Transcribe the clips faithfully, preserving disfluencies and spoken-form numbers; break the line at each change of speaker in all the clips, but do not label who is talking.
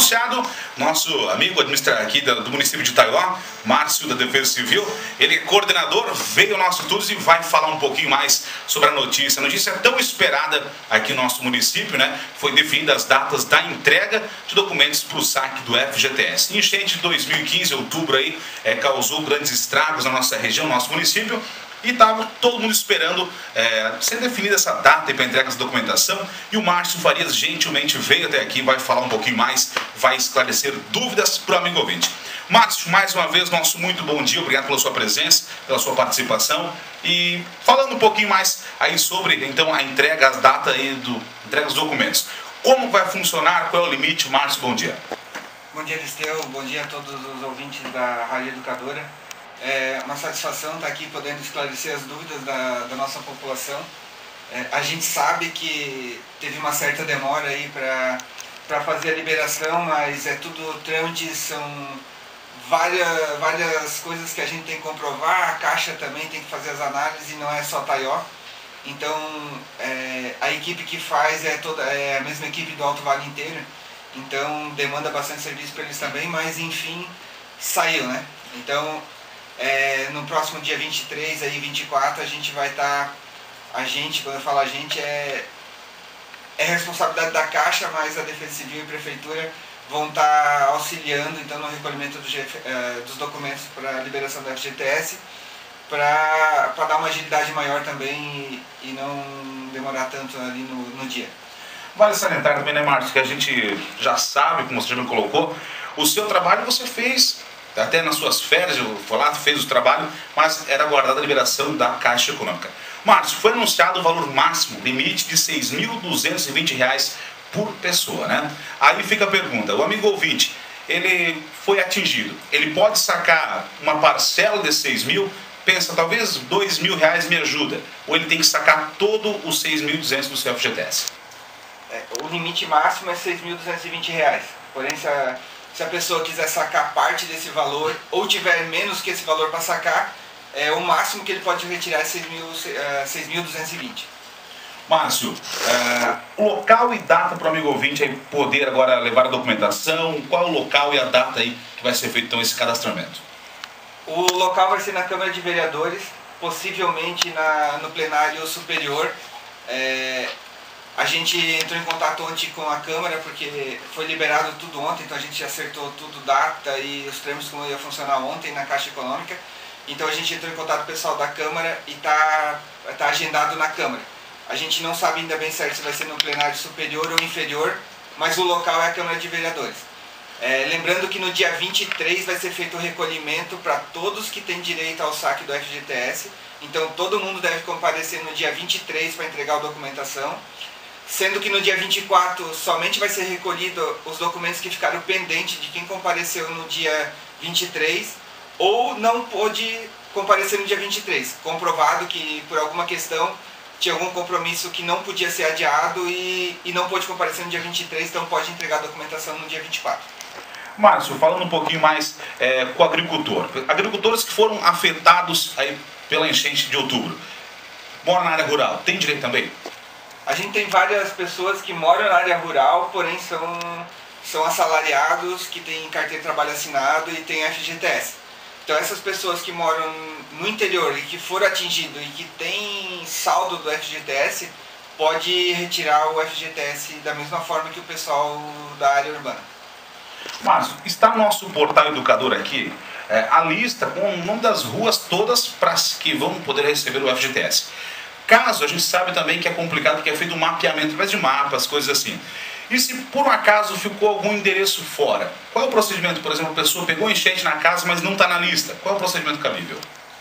anunciado, nosso amigo administrador aqui do município de Itaió, Márcio da Defesa Civil, ele é coordenador, veio ao nosso estúdio e vai falar um pouquinho mais sobre a notícia. A notícia é tão esperada aqui no nosso município, né? Foi definida as datas da entrega de documentos para o saque do F G T S. Enchente de dois mil e quinze, outubro aí, é, causou grandes estragos na nossa região, no nosso município. E estava todo mundo esperando é, ser definida essa data para entrega dessa documentação. E o Márcio Farias gentilmente veio até aqui, vai falar um pouquinho mais, vai esclarecer dúvidas para o amigo ouvinte. Márcio, mais uma vez, nosso muito bom dia, obrigado pela sua presença, pela sua participação. E falando um pouquinho mais aí sobre então a entrega, as datas aí do entrega dos documentos. Como vai funcionar, qual é o limite? Márcio, bom dia.
Bom dia, Aristeu, bom dia a todos os ouvintes da Rádio Educadora. É uma satisfação estar aqui podendo esclarecer as dúvidas da, da nossa população. É, a gente sabe que teve uma certa demora aí para fazer a liberação, mas é tudo trâmites, são várias, várias coisas que a gente tem que comprovar, a Caixa também tem que fazer as análises e não é só Itaió. Então é, a equipe que faz é, toda, é a mesma equipe do Alto Vale inteiro, então demanda bastante serviço para eles também, mas enfim, saiu, né? Então É, no próximo dia vinte e três, aí vinte e quatro, a gente vai estar, tá, a gente, quando eu falo a gente, é, é responsabilidade da Caixa, mas a Defesa Civil e Prefeitura vão estar tá auxiliando então no recolhimento do, uh, dos documentos para a liberação do F G T S, para dar uma agilidade maior também e, e não demorar tanto ali no, no dia.
Vale salientar também, né, Márcio, que a gente já sabe, como você já me colocou, o seu trabalho você fez até nas suas férias, eu fui lá, fez o trabalho, mas era aguardada a liberação da Caixa Econômica. Márcio, foi anunciado o valor máximo, limite de seis mil duzentos e vinte reais por pessoa, né? Aí fica a pergunta, o amigo ouvinte, ele foi atingido, ele pode sacar uma parcela de seis mil, pensa, talvez dois mil reais me ajuda, ou ele tem que sacar todo os seis mil e duzentos do seu F G T S?
É, o limite máximo é seis mil duzentos e vinte reais, porém se a... Se a pessoa quiser sacar parte desse valor ou tiver menos que esse valor para sacar, é, o máximo que ele pode retirar é seis mil duzentos e vinte.
Márcio, é, local e data para o amigo ouvinte aí poder agora levar a documentação, qual é o local e a data aí que vai ser feito então esse cadastramento?
O local vai ser na Câmara de Vereadores, possivelmente na, no plenário superior. É, A gente entrou em contato ontem com a Câmara, porque foi liberado tudo ontem, então a gente acertou tudo, data e os trâmites como ia funcionar ontem na Caixa Econômica. Então a gente entrou em contato com o pessoal da Câmara e está tá agendado na Câmara. A gente não sabe ainda bem certo se vai ser no plenário superior ou inferior, mas o local é a Câmara de Vereadores. É, lembrando que no dia vinte e três vai ser feito o recolhimento para todos que têm direito ao saque do F G T S. Então todo mundo deve comparecer no dia vinte e três para entregar a documentação. Sendo que no dia vinte e quatro somente vai ser recolhido os documentos que ficaram pendentes de quem compareceu no dia vinte e três ou não pôde comparecer no dia vinte e três, comprovado que por alguma questão tinha algum compromisso que não podia ser adiado e, e não pôde comparecer no dia vinte e três, então pode entregar a documentação no dia vinte e quatro.
Márcio, falando um pouquinho mais é, com o agricultor, agricultores que foram afetados aí pela enchente de outubro, moram na área rural, tem direito também?
A gente tem várias pessoas que moram na área rural, porém são, são assalariados, que têm carteira de trabalho assinado e têm F G T S. Então essas pessoas que moram no interior e que foram atingidos e que têm saldo do F G T S, pode retirar o F G T S da mesma forma que o pessoal da área urbana.
Márcio, está no nosso portal Educador aqui é, a lista com o nome das ruas todas para que vão poder receber o F G T S. Caso, a gente sabe também que é complicado porque é feito um mapeamento através de mapas, coisas assim. E se por um acaso ficou algum endereço fora? Qual é o procedimento? Por exemplo, a pessoa pegou enchente na casa, mas não está na lista. Qual é o procedimento cabível?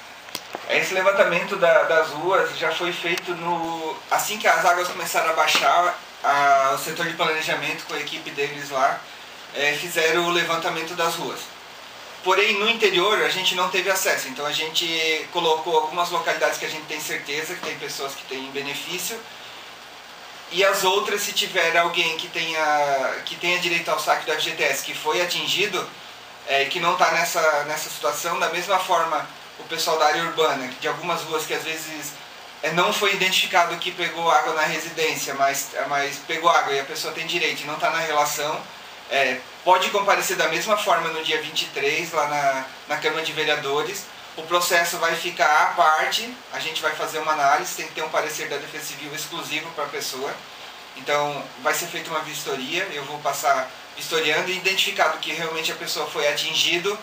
Esse levantamento da, das ruas já foi feito no... Assim que as águas começaram a baixar, a, o setor de planejamento com a equipe deles lá é, fizeram o levantamento das ruas. Porém, no interior, a gente não teve acesso, então a gente colocou algumas localidades que a gente tem certeza que tem pessoas que têm benefício, e as outras, se tiver alguém que tenha, que tenha direito ao saque do F G T S, que foi atingido, é, que não está nessa, nessa situação, da mesma forma o pessoal da área urbana, de algumas ruas que às vezes é, não foi identificado que pegou água na residência, mas, mas pegou água e a pessoa tem direito e não está na relação, é, pode comparecer da mesma forma no dia vinte e três, lá na, na Câmara de Vereadores. O processo vai ficar à parte, a gente vai fazer uma análise, tem que ter um parecer da Defesa Civil exclusivo para a pessoa. Então, vai ser feita uma vistoria, eu vou passar vistoriando e identificado que realmente a pessoa foi atingido,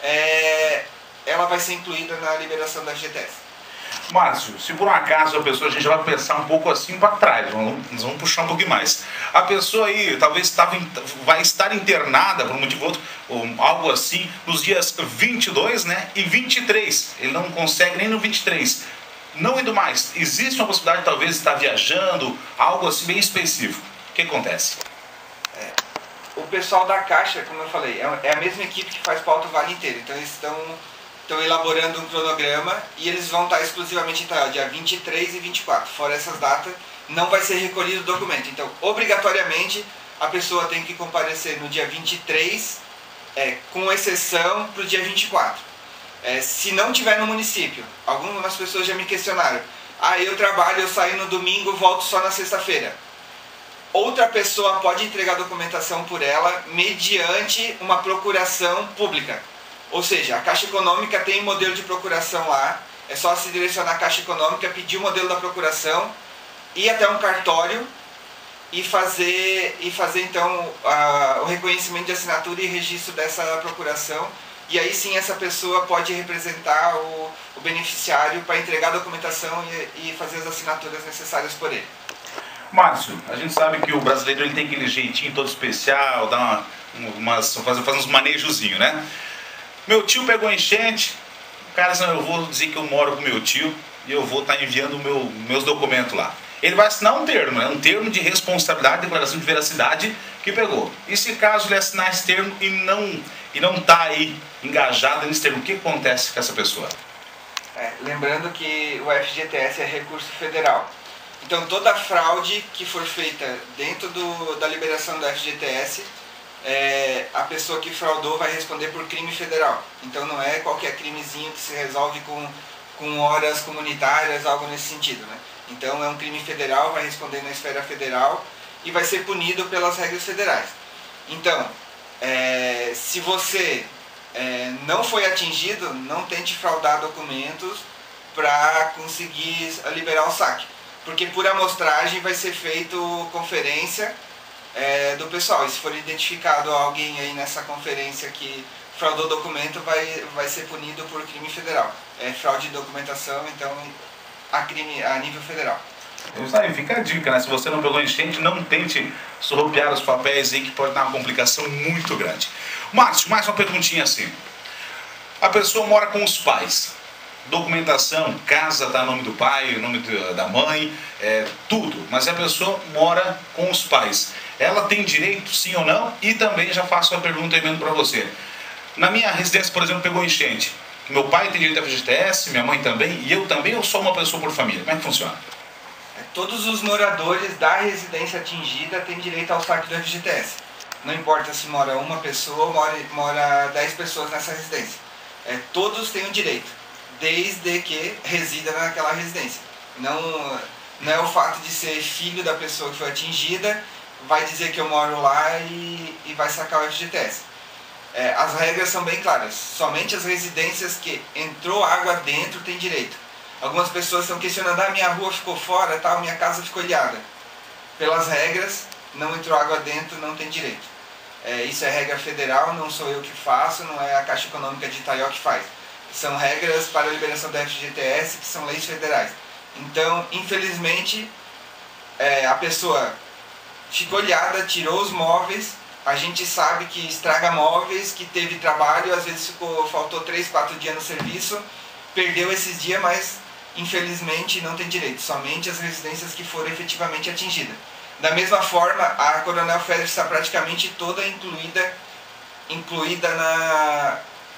é, ela vai ser incluída na liberação da F G T S.
Márcio, se por um acaso a pessoa, a gente vai pensar um pouco assim para trás, vamos, nós vamos puxar um pouquinho mais. A pessoa aí talvez estava, vai estar internada por um motivo ou outro, ou algo assim, nos dias vinte e dois, né, e vinte e três. Ele não consegue nem no vinte e três. Não indo mais, existe uma possibilidade de talvez estar viajando, algo assim bem específico. O que acontece?
É, o pessoal da Caixa, como eu falei, é a mesma equipe que faz pauta o Vale inteiro. Então eles estão, estão elaborando um cronograma e eles vão estar exclusivamente então, dia vinte e três e vinte e quatro. Fora essas datas, não vai ser recolhido o documento. Então, obrigatoriamente, a pessoa tem que comparecer no dia vinte e três, é, com exceção para o dia vinte e quatro. É, se não tiver no município, algumas pessoas já me questionaram, ah, eu trabalho, eu saio no domingo, volto só na sexta-feira. Outra pessoa pode entregar a documentação por ela mediante uma procuração pública. Ou seja, a Caixa Econômica tem um modelo de procuração lá, é só se direcionar à Caixa Econômica, pedir o modelo da procuração, ir até um cartório e fazer, e fazer então a, o reconhecimento de assinatura e registro dessa procuração. E aí sim essa pessoa pode representar o, o beneficiário para entregar a documentação e, e fazer as assinaturas necessárias por ele.
Márcio, a gente sabe que o brasileiro ele tem aquele jeitinho todo especial, dá uma, umas, fazer, fazer uns manejozinhos, né? Meu tio pegou enchente, o cara disse, eu vou dizer que eu moro com meu tio e eu vou estar enviando meu, meus documentos lá. Ele vai assinar um termo, né? Um termo de responsabilidade, declaração de veracidade que pegou. E se caso ele assinar esse termo e não e não está aí engajado nesse termo, o que acontece com essa pessoa?
É, lembrando que o F G T S é recurso federal. Então toda fraude que for feita dentro do, da liberação do F G T S, é, a pessoa que fraudou vai responder por crime federal. Então não é qualquer crimezinho que se resolve com, com horas comunitárias, algo nesse sentido, né? Então é um crime federal, vai responder na esfera federal e vai ser punido pelas regras federais. Então, é, se você é, não foi atingido, não tente fraudar documentos para conseguir liberar o saque. Porque por amostragem vai ser feito conferência é, do pessoal. E se for identificado alguém aí nessa conferência que fraudou documento, vai, vai ser punido por crime federal. É fraude de documentação, então a crime a nível federal.
Isso aí, fica a dica, né? Se você não pegou enchente, não tente surrupiar os papéis aí, que pode dar uma complicação muito grande. Márcio, mais uma perguntinha assim. A pessoa mora com os pais. Documentação, casa está no nome do pai, o nome da mãe, é, tudo. Mas a pessoa mora com os pais. Ela tem direito, sim ou não? E também já faço uma pergunta aí mesmo para você. Na minha residência, por exemplo, pegou enchente. Meu pai tem direito a F G T S, minha mãe também, e eu também, ou só uma pessoa por família? Como é que funciona?
Todos os moradores da residência atingida têm direito ao saque do F G T S. Não importa se mora uma pessoa ou mora, mora dez pessoas nessa residência. É, todos têm o direito, desde que resida naquela residência. Não, não é o fato de ser filho da pessoa que foi atingida, vai dizer que eu moro lá e, e vai sacar o F G T S. É, as regras são bem claras. Somente as residências que entrou água dentro têm direito. Algumas pessoas estão questionando, ah, minha rua ficou fora, tal, minha casa ficou ilhada. Pelas regras, não entrou água dentro, não tem direito. É, isso é regra federal, não sou eu que faço, não é a Caixa Econômica de Itaió que faz. São regras para a liberação da F G T S, que são leis federais. Então, infelizmente, é, a pessoa ficou ilhada, tirou os móveis, a gente sabe que estraga móveis, que teve trabalho, às vezes ficou, faltou três, quatro dias no serviço, perdeu esses dias, mas infelizmente não tem direito, somente as residências que foram efetivamente atingidas. Da mesma forma, a Coronel Félix está praticamente toda incluída, incluída na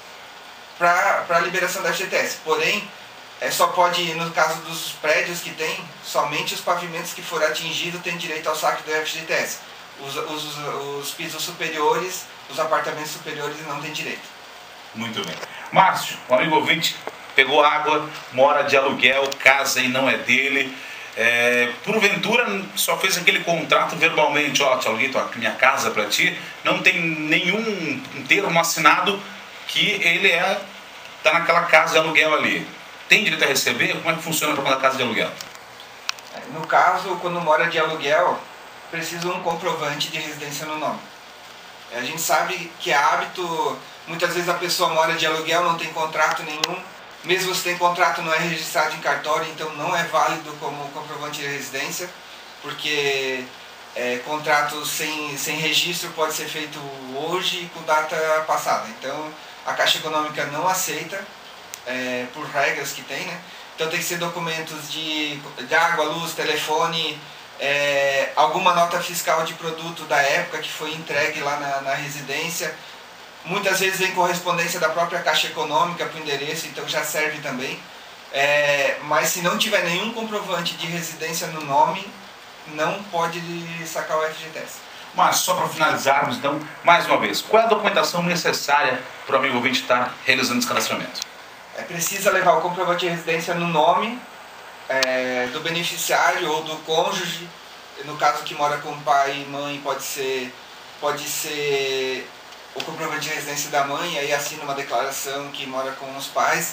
para a liberação da F G T S. Porém, é, só pode, no caso dos prédios que tem, somente os pavimentos que foram atingidos têm direito ao saque do F G T S. Os, os, os pisos superiores, os apartamentos superiores não têm direito.
Muito bem. Márcio, um amigo ouvinte, pegou água, mora de aluguel, casa e não é dele. É, porventura só fez aquele contrato verbalmente, ó, te aluguei tua, minha casa para ti, não tem nenhum termo assinado que ele é tá naquela casa de aluguel ali. Tem direito a receber? Como é que funciona para a casa de aluguel?
No caso, quando mora de aluguel, precisa um comprovante de residência no nome. A gente sabe que é hábito, muitas vezes a pessoa mora de aluguel, não tem contrato nenhum, mesmo se tem contrato não é registrado em cartório, então não é válido como comprovante de residência, porque é, contrato sem, sem registro pode ser feito hoje com data passada. Então a Caixa Econômica não aceita, é, por regras que tem, né? Então tem que ser documentos de, de água, luz, telefone, é, alguma nota fiscal de produto da época que foi entregue lá na, na residência. Muitas vezes vem correspondência da própria Caixa Econômica para o endereço, então já serve também. É, mas se não tiver nenhum comprovante de residência no nome, não pode sacar o F G T S.
Mas só para finalizarmos, então, mais uma vez, qual é a documentação necessária para o amigo ouvinte estar realizando esse cadastramento?
É, precisa levar o comprovante de residência no nome é, do beneficiário ou do cônjuge. No caso que mora com pai e mãe, pode ser, pode ser o comprovante de residência da mãe, aí assina uma declaração que mora com os pais.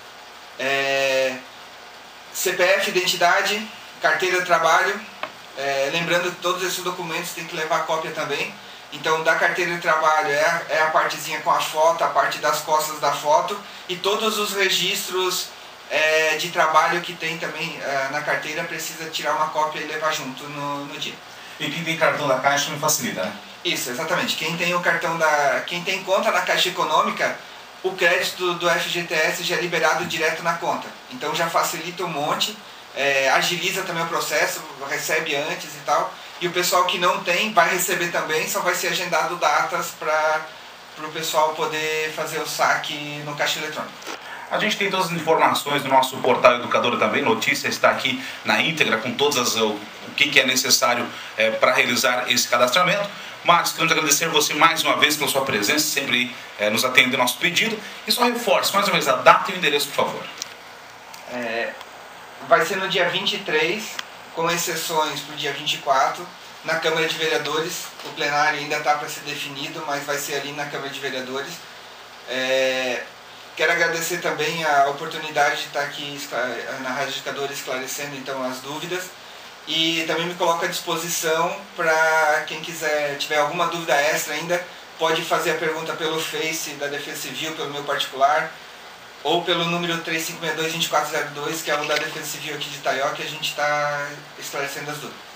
É, C P F, identidade, carteira de trabalho. É, lembrando que todos esses documentos tem que levar cópia também. Então, da carteira de trabalho é a, é a partezinha com a foto, a parte das costas da foto e todos os registros é, de trabalho que tem também é, na carteira precisa tirar uma cópia e levar junto no, no dia.
E quem tem cartão da Caixa me facilita, né?
Isso, exatamente. Quem tem o cartão da, quem tem conta na Caixa Econômica, o crédito do F G T S já é liberado direto na conta. Então já facilita um monte, é, agiliza também o processo, recebe antes e tal. E o pessoal que não tem vai receber também, só vai ser agendado datas para o pessoal poder fazer o saque no caixa eletrônico.
A gente tem todas as informações do nosso portal Educadora também, notícia está aqui na íntegra com todas as, o, o que, que é necessário é, para realizar esse cadastramento. Marcos, queremos agradecer você mais uma vez pela sua presença, sempre é, nos atendendo ao nosso pedido. E só reforço mais uma vez a data e o endereço, por favor.
É, vai ser no dia vinte e três, com exceções para o dia vinte e quatro, na Câmara de Vereadores. O plenário ainda está para ser definido, mas vai ser ali na Câmara de Vereadores. É, quero agradecer também a oportunidade de estar aqui na Rádio Educadora esclarecendo então as dúvidas. E também me coloco à disposição para quem quiser, tiver alguma dúvida extra ainda, pode fazer a pergunta pelo Face da Defesa Civil, pelo meu particular, ou pelo número três cinco seis dois, dois quatro zero dois, que é o da Defesa Civil aqui de Itaió, que a gente está esclarecendo as dúvidas.